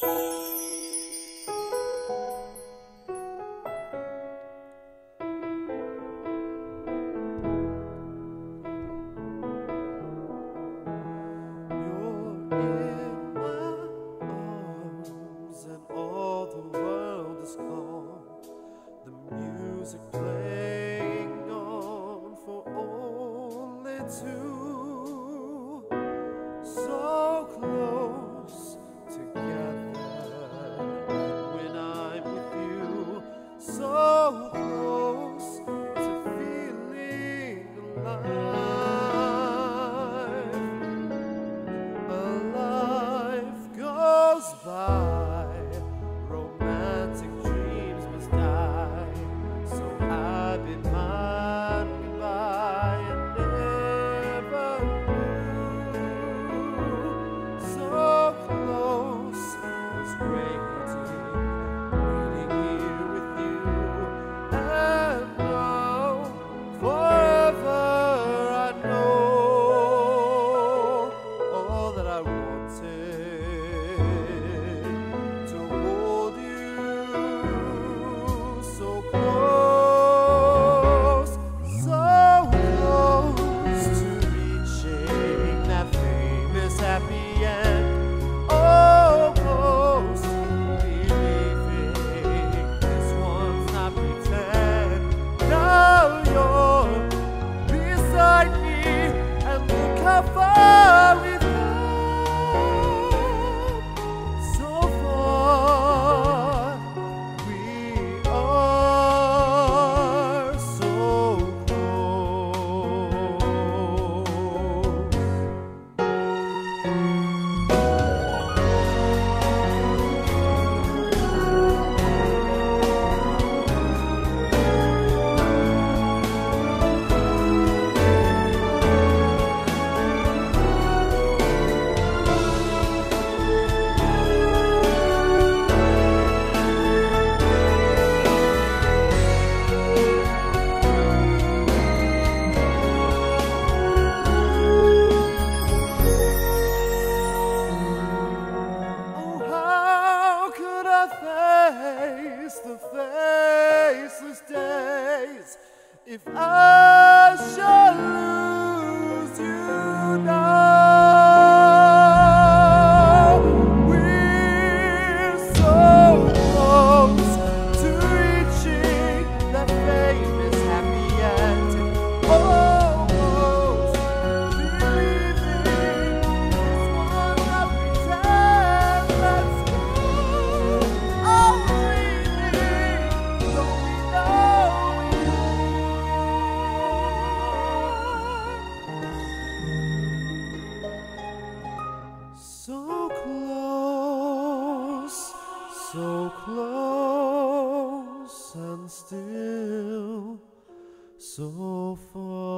Playing on for only two, so close together. When I'm with you, so close to feeling alive. A life goes by, romantic dreams must die. I've been mine goodbye and never knew. So close, was waiting here with you. And now, forever I know all that I wanted, to hold you so close. Happy end, almost believing this one's not pretend. Now you're beside me, and look how far we've come. So far, we are so close. Face the faceless days if I shall lose you now. We're so close to reaching that famous happy end, almost believing this one not pretend. Let's go. So close and still so far.